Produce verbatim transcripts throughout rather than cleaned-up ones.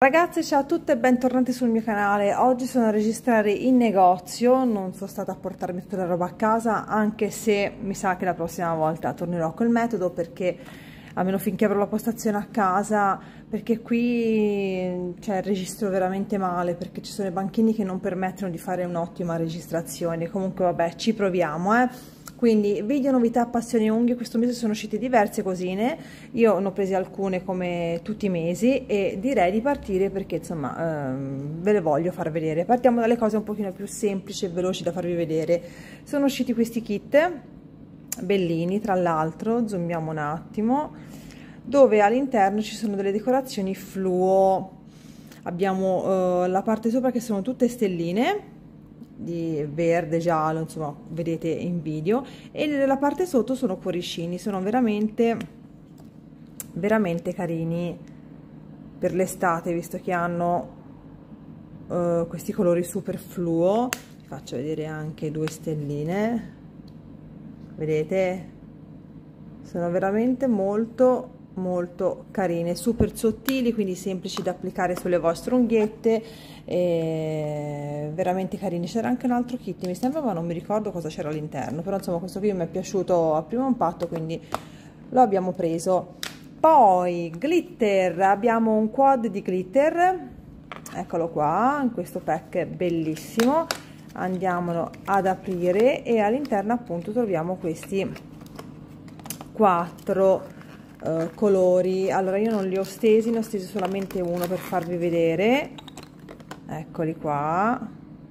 Ragazze, ciao a tutte e bentornati sul mio canale. Oggi sono a registrare in negozio, non sono stata a portarmi tutta la roba a casa, anche se mi sa che la prossima volta tornerò col metodo, perché almeno finché avrò la postazione a casa, perché qui cioè, registro veramente male, perché ci sono i banchini che non permettono di fare un'ottima registrazione. Comunque vabbè, ci proviamo, eh. Quindi video novità passioni unghie. Questo mese sono uscite diverse cosine, io ne ho prese alcune come tutti i mesi e direi di partire perché insomma ehm, ve le voglio far vedere. Partiamo dalle cose un pochino più semplici e veloci da farvi vedere. Sono usciti questi kit bellini, tra l'altro zoomiamo un attimo, dove all'interno ci sono delle decorazioni fluo. Abbiamo eh, la parte sopra che sono tutte stelline di verde, giallo, insomma vedete in video, e nella parte sotto sono cuoricini. Sono veramente veramente carini per l'estate, visto che hanno uh, questi colori super fluo. Vi faccio vedere anche due stelline, vedete, sono veramente molto molto carine, super sottili, quindi semplici da applicare sulle vostre unghiette, e veramente carini. C'era anche un altro kit mi sembra, ma non mi ricordo cosa c'era all'interno, però insomma questo qui mi è piaciuto a primo impatto, quindi lo abbiamo preso. Poi glitter, abbiamo un quad di glitter, eccolo qua in questo pack bellissimo. Andiamolo ad aprire e all'interno appunto troviamo questi quattro Uh, colori. Allora io non li ho stesi, ne ho stesi solamente uno per farvi vedere, eccoli qua.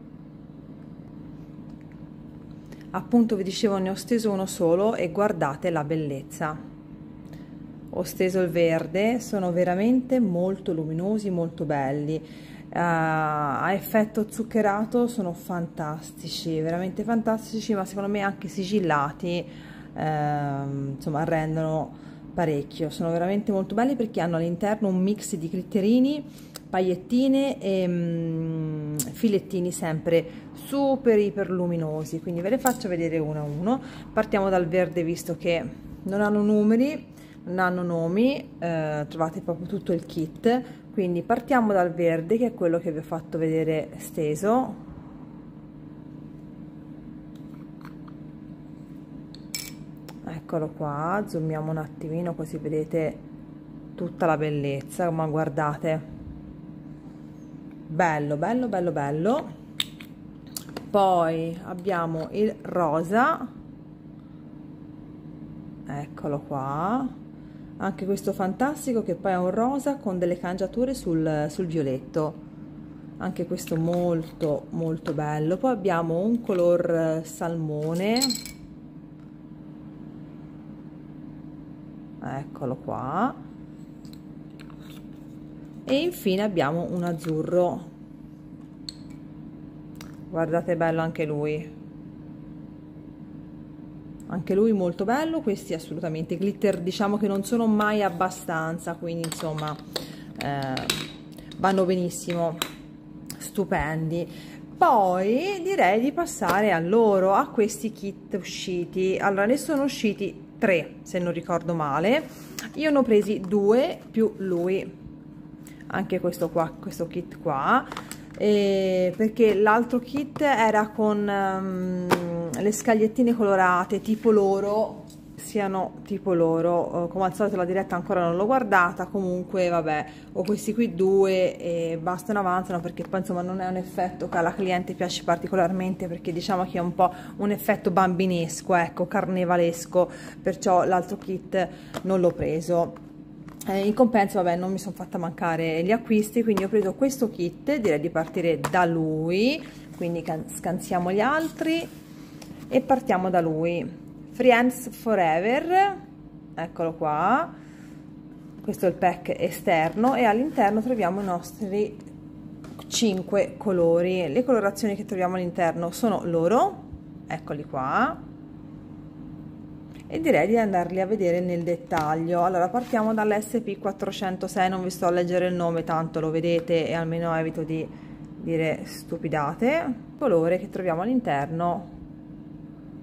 Appunto vi dicevo, ne ho steso uno solo e guardate la bellezza. Ho steso il verde, sono veramente molto luminosi, molto belli, uh, a effetto zuccherato, sono fantastici, veramente fantastici, ma secondo me anche sigillati uh, insomma rendono parecchio. Sono veramente molto belli perché hanno all'interno un mix di glitterini, paillettine e mm, filettini sempre super iper luminosi, quindi ve le faccio vedere uno a uno. Partiamo dal verde, visto che non hanno numeri, non hanno nomi, eh, trovate proprio tutto il kit, quindi partiamo dal verde, che è quello che vi ho fatto vedere steso. Eccolo qua, zoomiamo un attimino così vedete tutta la bellezza, ma guardate, bello bello bello bello. Poi abbiamo il rosa, eccolo qua, anche questo fantastico, che poi è un rosa con delle cangiature sul, sul violetto, anche questo molto molto bello. Poi abbiamo un color salmone, eccolo qua, e infine abbiamo un azzurro, guardate, bello anche lui, anche lui molto bello. Questi assolutamente glitter, diciamo che non sono mai abbastanza, quindi insomma eh, vanno benissimo, stupendi. Poi direi di passare a loro, a questi kit usciti. Allora, ne sono usciti tre se non ricordo male, io ne ho presi due più lui, anche questo qua, questo kit qua, eh, perché l'altro kit era con um, le scagliettine colorate tipo loro, siano tipo loro, uh, come al solito la diretta ancora non l'ho guardata, comunque vabbè, ho questi qui due e bastano, avanzano, perché poi insomma non è un effetto che alla cliente piace particolarmente, perché diciamo che è un po' un effetto bambinesco, ecco, carnevalesco, perciò l'altro kit non l'ho preso. Eh, in compenso vabbè, non mi sono fatta mancare gli acquisti, quindi ho preso questo kit, direi di partire da lui, quindi scansiamo gli altri e partiamo da lui. Friends Forever, eccolo qua, questo è il pack esterno e all'interno troviamo i nostri cinque colori. Le colorazioni che troviamo all'interno sono loro, eccoli qua, e direi di andarli a vedere nel dettaglio. Allora partiamo dall'S P quattrocentosei, non vi sto a leggere il nome, tanto lo vedete e almeno evito di dire stupidate. Il colore che troviamo all'interno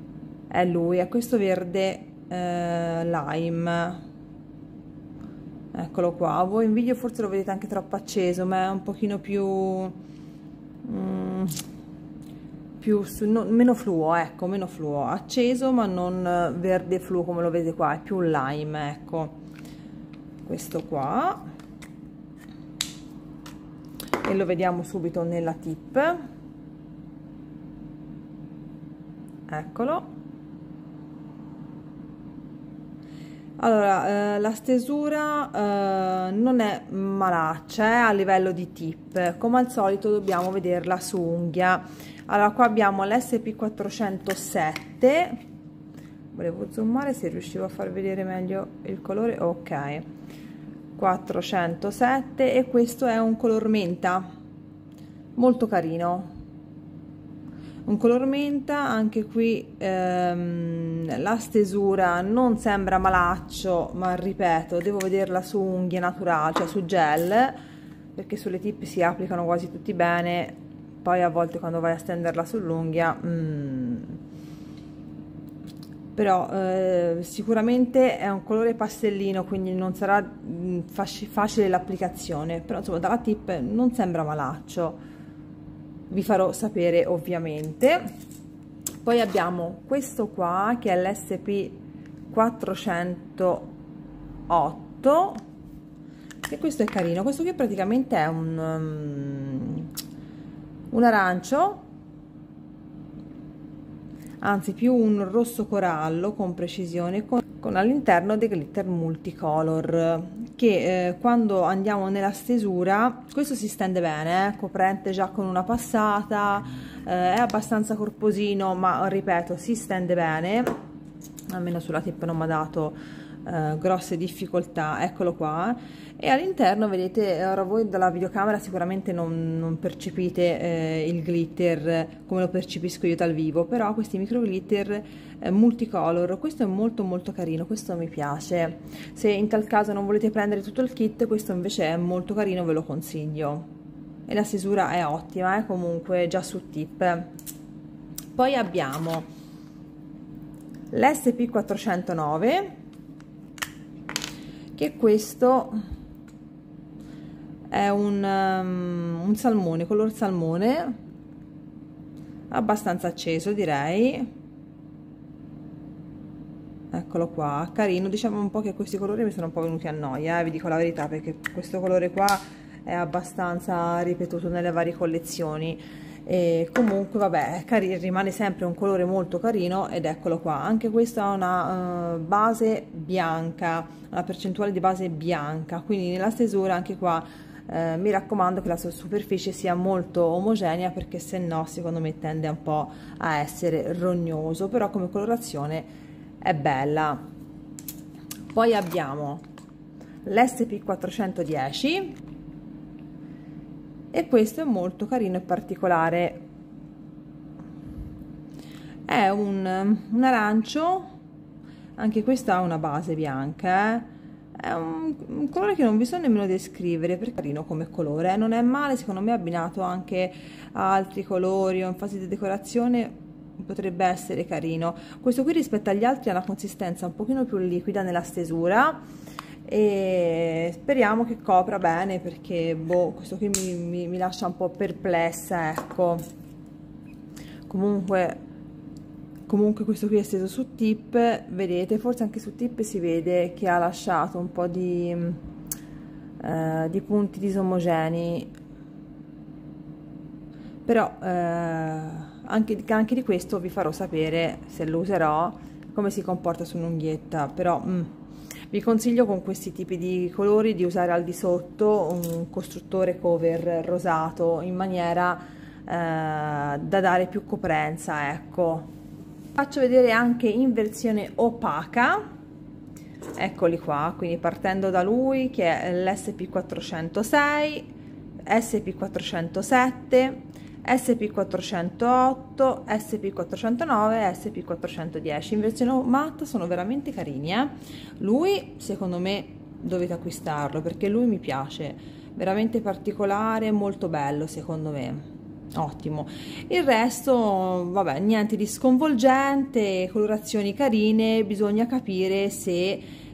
è lui, è questo verde eh, lime, eccolo qua. Voi in video forse lo vedete anche troppo acceso, ma è un pochino più mm, più no, meno fluo, ecco, meno fluo, acceso ma non verde fluo come lo vedete qua, è più lime, ecco. Questo qua, e lo vediamo subito nella tip, eccolo. Allora, eh, la stesura eh, non è malaccia, eh, a livello di tip, come al solito dobbiamo vederla su unghia. Allora, qua abbiamo l'S P quattrocentosette, volevo zoomare se riuscivo a far vedere meglio il colore, ok, quattrocentosette, e questo è un color menta, molto carino. Un color menta, anche qui ehm, la stesura non sembra malaccio, ma ripeto, devo vederla su unghie naturali, cioè su gel, perché sulle tip si applicano quasi tutti bene, poi a volte quando vai a stenderla sull'unghia mm, però eh, sicuramente è un colore pastellino, quindi non sarà mm, facile l'applicazione, però insomma dalla tip non sembra malaccio. Vi farò sapere ovviamente. Poi abbiamo questo qua che è l'S P quattrocentotto, e questo è carino. Questo qui praticamente è un, um, un arancio, anzi più un rosso corallo con precisione, con, con all'interno dei glitter multicolor, che eh, quando andiamo nella stesura, questo si stende bene, eh, coprente già con una passata, eh, è abbastanza corposino, ma ripeto si stende bene, almeno sulla tip non mi ha dato eh, grosse difficoltà, eccolo qua. E all'interno vedete, ora voi dalla videocamera sicuramente non, non percepite eh, il glitter come lo percepisco io dal vivo, però questi micro glitter eh, multicolor, questo è molto molto carino, questo mi piace. Se in tal caso non volete prendere tutto il kit, questo invece è molto carino, ve lo consiglio, e la stesura è ottima, eh, comunque già su tip. Poi abbiamo l'S P quattrocentonove, che questo è un, um, un salmone, color salmone, abbastanza acceso direi, eccolo qua, carino. Diciamo un po' che questi colori mi sono un po' venuti a noia, eh, vi dico la verità, perché questo colore qua è abbastanza ripetuto nelle varie collezioni, e comunque vabbè, carino, rimane sempre un colore molto carino, ed eccolo qua. Anche questo ha una uh, base bianca, una percentuale di base bianca, quindi nella stesura anche qua Eh, mi raccomando che la sua superficie sia molto omogenea, perché se no secondo me tende un po' a essere rognoso, però come colorazione è bella. Poi abbiamo l'S P quattrocentodieci, e questo è molto carino e particolare, è un, un arancio, anche questo ha una base bianca, eh? È un, un colore che non vi so nemmeno descrivere, perché è carino come colore, eh? Non è male, secondo me abbinato anche a altri colori o in fase di decorazione potrebbe essere carino. Questo qui rispetto agli altri ha una consistenza un pochino più liquida nella stesura, e speriamo che copra bene, perché boh, questo qui mi, mi, mi lascia un po' perplessa, ecco. Comunque Comunque questo qui è steso su tip, vedete, forse anche su tip si vede che ha lasciato un po' di, eh, di punti disomogenei, però eh, anche, anche di questo vi farò sapere, se lo userò, come si comporta su un'unghietta. Però mm, vi consiglio con questi tipi di colori di usare al di sotto un costruttore cover rosato, in maniera eh, da dare più coprenza, ecco. Faccio vedere anche in versione opaca, eccoli qua, quindi partendo da lui, che è l'S P quattrocentosei, S P quattrocentosette, S P quattrocentotto, S P quattrocentonove e S P quattrocentodieci. In versione matta sono veramente carini, eh? Lui secondo me dovete acquistarlo, perché lui mi piace, veramente particolare, molto bello secondo me. Ottimo. Il resto vabbè, niente di sconvolgente, colorazioni carine, bisogna capire se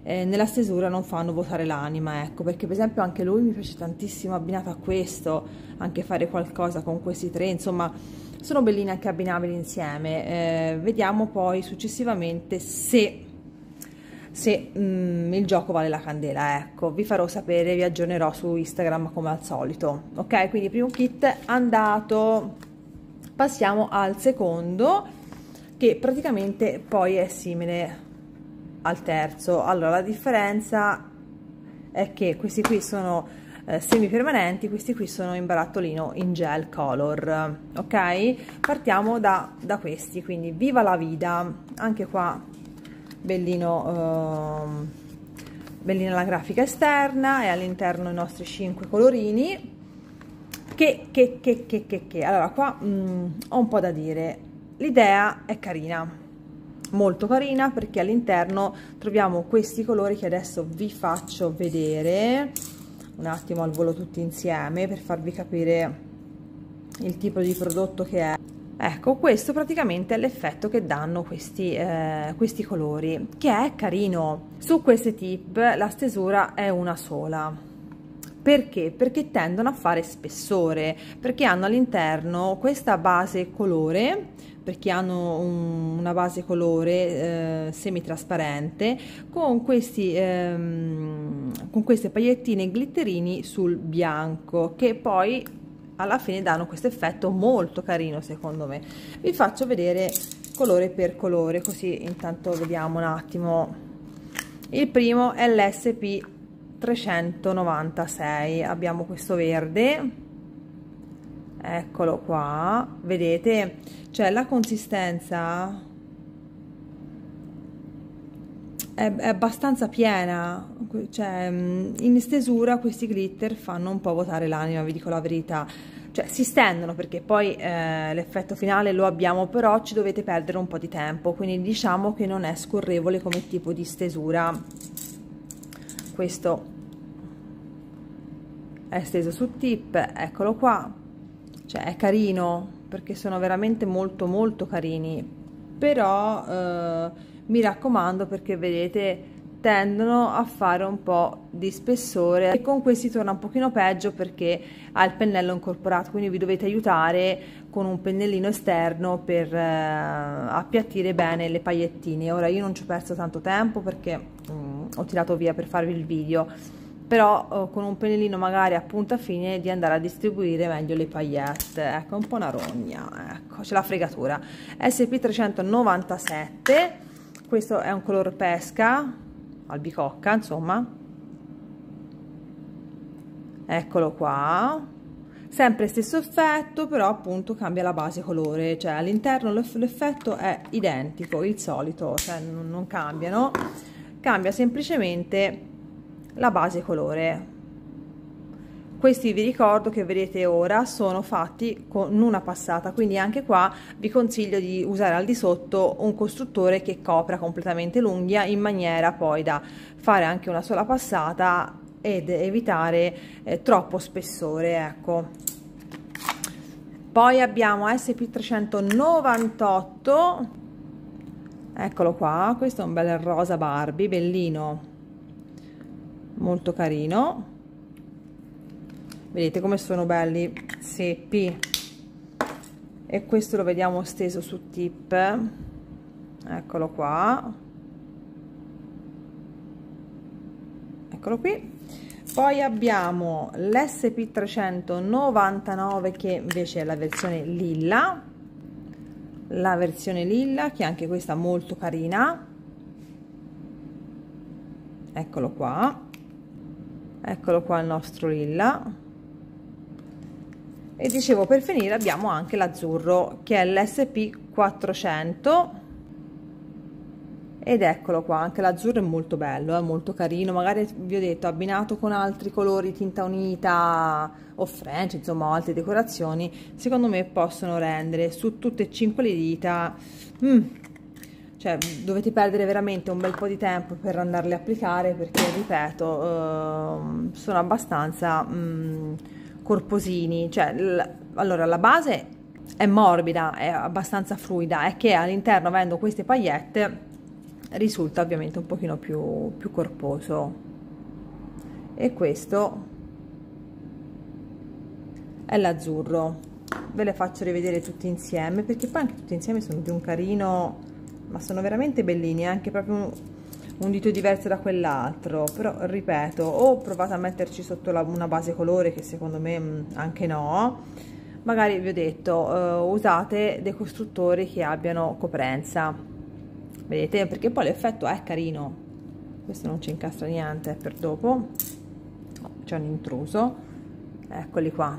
eh, nella stesura non fanno vuotare l'anima, ecco, perché per esempio anche lui mi piace tantissimo abbinato a questo, anche fare qualcosa con questi tre, insomma sono bellini anche abbinabili insieme. Eh, vediamo poi successivamente se se mm, il gioco vale la candela, ecco, vi farò sapere, vi aggiornerò su Instagram come al solito. Ok, quindi primo kit andato. Passiamo al secondo, che praticamente poi è simile al terzo. Allora, la differenza è che questi qui sono eh, semipermanenti, questi qui sono in barattolino in gel color. Ok, partiamo da, da questi, quindi Viva la Vida, anche qua bellino, eh, bellina la grafica esterna, e all'interno i nostri cinque colorini. Che, che, che, che, che, che. Allora qua mh, ho un po' da dire. L'idea è carina, molto carina, perché all'interno troviamo questi colori che adesso vi faccio vedere un attimo al volo tutti insieme per farvi capire il tipo di prodotto che è. Ecco, questo praticamente è l'effetto che danno questi, eh, questi colori, che è carino. Su queste tip la stesura è una sola. Perché? Perché tendono a fare spessore, perché hanno all'interno questa base colore, perché hanno un, una base colore eh, semitrasparente con questi ehm, con queste paillettine glitterini sul bianco, che poi alla fine danno questo effetto molto carino secondo me. Vi faccio vedere colore per colore, così intanto vediamo un attimo. Il primo è l'S P trecentonovantasei, abbiamo questo verde, eccolo qua, vedete, cioè la consistenza è, è abbastanza piena, cioè in stesura questi glitter fanno un po' vuotare l'anima, vi dico la verità, cioè si stendono perché poi eh, l'effetto finale lo abbiamo, però ci dovete perdere un po' di tempo, quindi diciamo che non è scorrevole come tipo di stesura. Questo è steso su tip, eccolo qua, cioè è carino perché sono veramente molto molto carini, però eh, mi raccomando, perché vedete tendono a fare un po' di spessore, e con questi torna un pochino peggio perché ha il pennello incorporato, quindi vi dovete aiutare con un pennellino esterno per eh, appiattire bene le paillettine. Ora io non ci ho perso tanto tempo perché mm, ho tirato via per farvi il video, però eh, con un pennellino magari a punta fine di andare a distribuire meglio le paillette. Ecco, un po' una rogna, ecco, c'è la fregatura. S P trecentonovantasette, questo è un color pesca, albicocca insomma, eccolo qua, sempre stesso effetto, però appunto cambia la base colore, cioè all'interno l'effetto è identico, il solito, cioè non, non cambiano, cambia semplicemente la base colore. Questi vi ricordo che vedete ora sono fatti con una passata, quindi anche qua vi consiglio di usare al di sotto un costruttore che copra completamente l'unghia, in maniera poi da fare anche una sola passata ed evitare eh, troppo spessore, ecco. Poi abbiamo S P trecentonovantotto, eccolo qua, questo è un bel rosa Barbie, bellino, molto carino. Vedete come sono belli seppi, e questo lo vediamo steso su tip, eccolo qua, eccolo qui. Poi abbiamo l'S P trecentonovantanove, che invece è la versione lilla, la versione lilla che anche questa molto carina, eccolo qua, eccolo qua il nostro lilla. E dicevo, per finire abbiamo anche l'azzurro, che è l'S P quattrocento, ed eccolo qua, anche l'azzurro è molto bello, è molto carino, magari vi ho detto abbinato con altri colori, tinta unita o French, insomma altre decorazioni, secondo me possono rendere su tutte e cinque le dita, mm, cioè dovete perdere veramente un bel po' di tempo per andarle a applicare, perché ripeto uh, sono abbastanza mm, corposini, cioè allora la base è morbida, è abbastanza fluida, è che all'interno, avendo queste paillette, risulta ovviamente un pochino più, più corposo. E questo è l'azzurro. Ve le faccio rivedere tutti insieme, perché poi anche tutti insieme sono di un carino, ma sono veramente bellini, anche proprio un, un dito diverso da quell'altro. Però ripeto, ho provato a metterci sotto la, una base colore, che secondo me anche no. Magari vi ho detto, eh, usate dei costruttori che abbiano coprenza, vedete, perché poi l'effetto è carino. Questo non ci incastra niente, per dopo c'è un intruso, eccoli qua.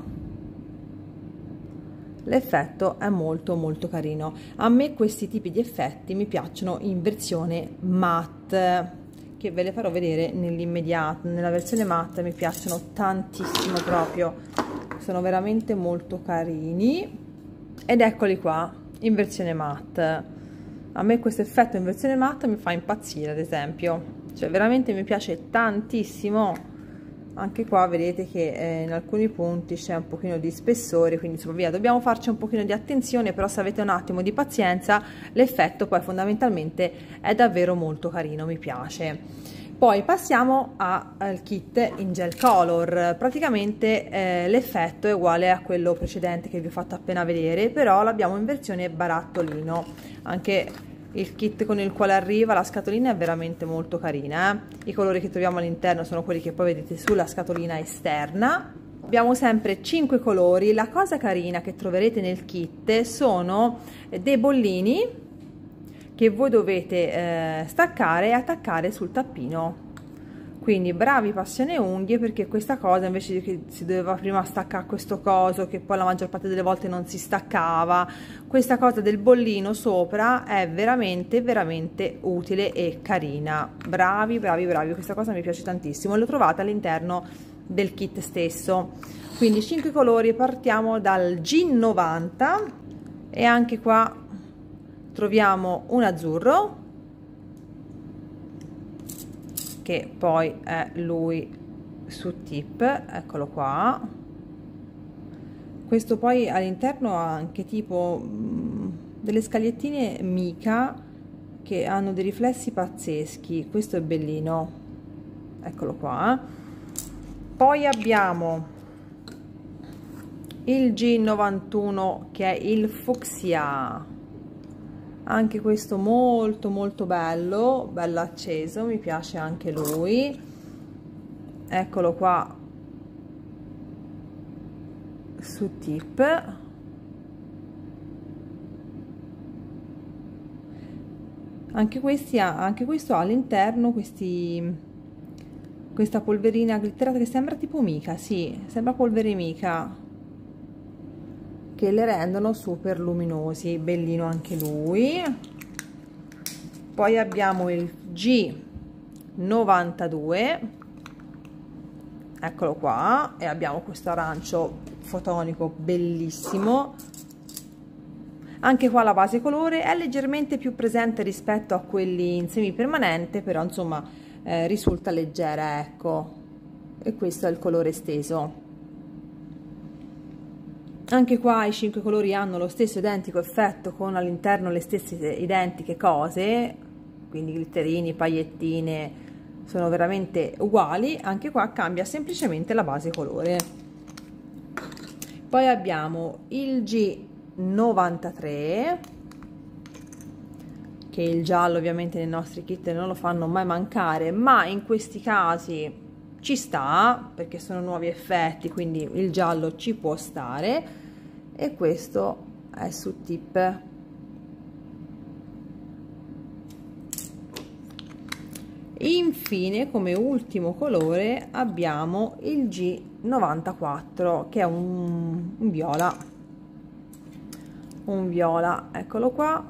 L'effetto è molto molto carino. A me questi tipi di effetti mi piacciono in versione matte, che ve le farò vedere nell'immediato. Nella versione matte mi piacciono tantissimo proprio, sono veramente molto carini. Ed eccoli qua in versione matte. A me questo effetto in versione matte mi fa impazzire, ad esempio, cioè veramente mi piace tantissimo. Anche qua vedete che eh, in alcuni punti c'è un pochino di spessore, quindi insomma via, dobbiamo farci un pochino di attenzione, però se avete un attimo di pazienza l'effetto poi fondamentalmente è davvero molto carino, mi piace. Poi passiamo a, al kit in gel color. Praticamente eh, l'effetto è uguale a quello precedente che vi ho fatto appena vedere, però l'abbiamo in versione barattolino. Anche il kit con il quale arriva, la scatolina è veramente molto carina, eh? I colori che troviamo all'interno sono quelli che poi vedete sulla scatolina esterna. Abbiamo sempre cinque colori. La cosa carina che troverete nel kit sono dei bollini che voi dovete eh, staccare e attaccare sul tappino. Quindi bravi passione unghie, perché questa cosa invece di che si doveva prima staccare questo coso che poi la maggior parte delle volte non si staccava, questa cosa del bollino sopra è veramente veramente utile e carina. Bravi bravi bravi, questa cosa mi piace tantissimo. L'ho trovata all'interno del kit stesso. Quindi cinque colori, partiamo dal G novanta e anche qua troviamo un azzurro, che poi è lui su tip, eccolo qua. Questo poi all'interno ha anche tipo mh, delle scagliettine mica che hanno dei riflessi pazzeschi. Questo è bellino, eccolo qua. Poi abbiamo il G novantuno che è il fucsia, anche questo molto molto bello, bello acceso, mi piace anche lui, eccolo qua su tip. Anche questi ha, anche questo ha all'interno questi, questa polverina glitterata che sembra tipo mica, sì, sembra polvere mica, che le rendono super luminosi. Bellino anche lui. Poi abbiamo il G novantadue, eccolo qua, e abbiamo questo arancio fotonico bellissimo. Anche qua la base colore è leggermente più presente rispetto a quelli in semipermanente, però insomma eh, risulta leggera, ecco. E questo è il colore esteso. Anche qua i cinque colori hanno lo stesso identico effetto, con all'interno le stesse identiche cose, quindi glitterini, paillettine, sono veramente uguali. Anche qua cambia semplicemente la base colore. Poi abbiamo il G novantatré, che il giallo ovviamente nei nostri kit non lo fanno mai mancare, ma in questi casi ci sta perché sono nuovi effetti, quindi il giallo ci può stare. E questo è su tip. Infine, come ultimo colore abbiamo il G novantaquattro, che è un, un viola, un viola, eccolo qua,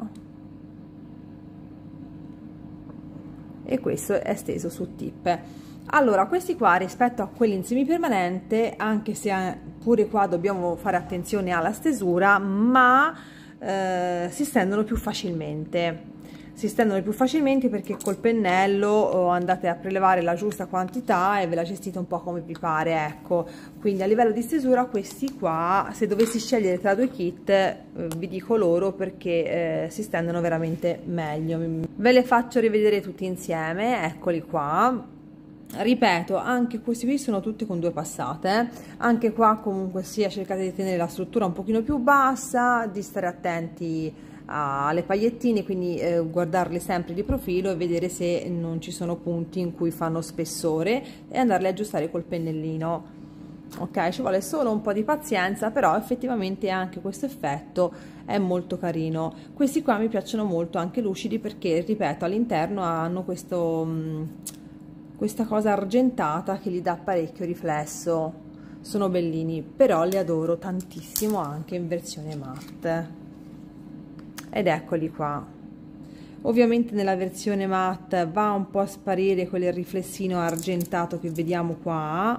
e questo è steso su tip. Allora, questi qua rispetto a quelli in semipermanente, anche se pure qua dobbiamo fare attenzione alla stesura, ma eh, si stendono più facilmente. si stendono più facilmente perché col pennello andate a prelevare la giusta quantità e ve la gestite un po' come vi pare, ecco. Quindi a livello di stesura questi qua, se dovessi scegliere tra due kit, eh, vi dico loro perché eh, si stendono veramente meglio. Ve le faccio rivedere tutti insieme, eccoli qua. Ripeto, anche questi qui sono tutti con due passate, anche qua comunque sia cercate di tenere la struttura un pochino più bassa, di stare attenti alle pagliettine, quindi eh, guardarle sempre di profilo e vedere se non ci sono punti in cui fanno spessore e andarle a aggiustare col pennellino. Ok, ci vuole solo un po' di pazienza, però effettivamente anche questo effetto è molto carino. Questi qua mi piacciono molto anche lucidi perché, ripeto, all'interno hanno questo mh, questa cosa argentata che gli dà parecchio riflesso. Sono bellini, però li adoro tantissimo anche in versione matte. Ed eccoli qua. Ovviamente nella versione matte va un po' a sparire quel riflessino argentato che vediamo qua,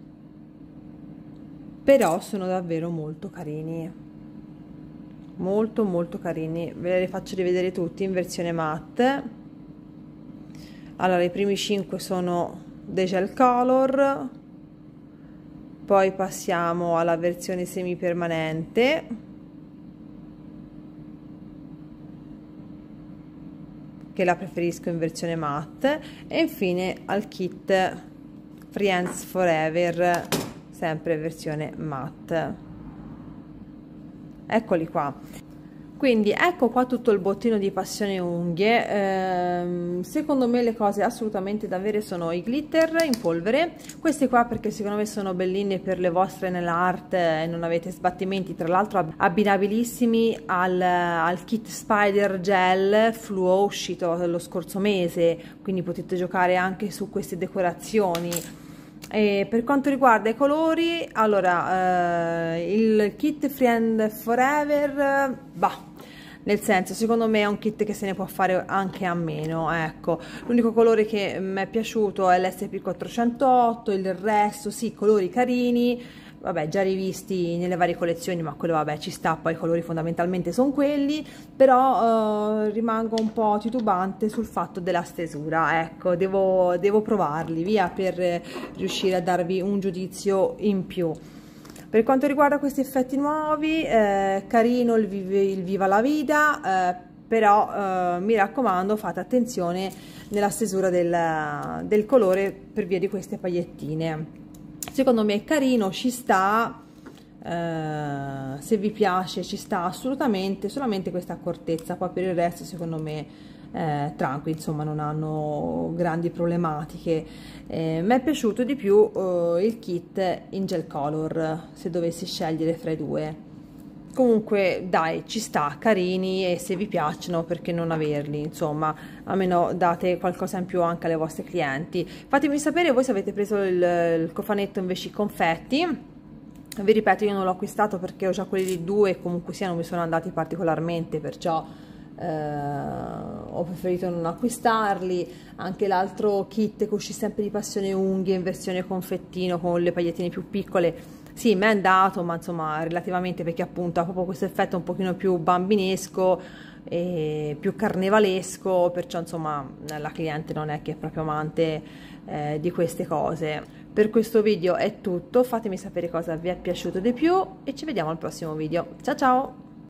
però sono davvero molto carini, molto molto carini. Ve li faccio rivedere tutti in versione matte. Allora, i primi cinque sono dei gel color, poi passiamo alla versione semipermanente, che la preferisco in versione matte, e infine al kit Friends Forever, sempre versione matte. Eccoli qua. Quindi ecco qua tutto il bottino di Passione Unghie. Ehm, secondo me le cose assolutamente da avere sono i glitter in polvere, questi qua perché secondo me sono bellini per le vostre nail art e non avete sbattimenti, tra l'altro abbinabilissimi al, al kit Spider Gel Fluo uscito lo scorso mese, quindi potete giocare anche su queste decorazioni. E per quanto riguarda i colori, allora eh, il kit Friend Forever, bah, nel senso, secondo me è un kit che se ne può fare anche a meno, ecco. L'unico colore che mi è piaciuto è l'S P quattrocentootto, il resto sì, colori carini, vabbè, già rivisti nelle varie collezioni, ma quello vabbè ci sta, poi i colori fondamentalmente sono quelli, però eh, rimango un po' titubante sul fatto della stesura, ecco, devo, devo provarli via per eh, riuscire a darvi un giudizio in più. Per quanto riguarda questi effetti nuovi, eh, carino il, il Viva la Vida, eh, però eh, mi raccomando fate attenzione nella stesura del, del colore per via di queste pagliettine. Secondo me è carino, ci sta, eh, se vi piace ci sta assolutamente, solamente questa accortezza, poi per il resto secondo me eh, tranqui, insomma non hanno grandi problematiche. Eh, mi è piaciuto di più eh, il kit in gel color, se dovessi scegliere fra i due. Comunque dai, ci sta, carini, e se vi piacciono perché non averli, insomma, almeno date qualcosa in più anche alle vostre clienti. Fatemi sapere voi se avete preso il, il cofanetto invece i confetti. Vi ripeto, io non l'ho acquistato perché ho già quelli di due e comunque sia non mi sono andati particolarmente, perciò eh, ho preferito non acquistarli. Anche l'altro kit che uscì sempre di Passione Unghie in versione confettino con le pagliettine più piccole, sì, mi è andato, ma insomma relativamente, perché appunto ha proprio questo effetto un pochino più bambinesco e più carnevalesco, perciò insomma la cliente non è che è proprio amante eh, di queste cose. Per questo video è tutto, fatemi sapere cosa vi è piaciuto di più e ci vediamo al prossimo video. Ciao ciao!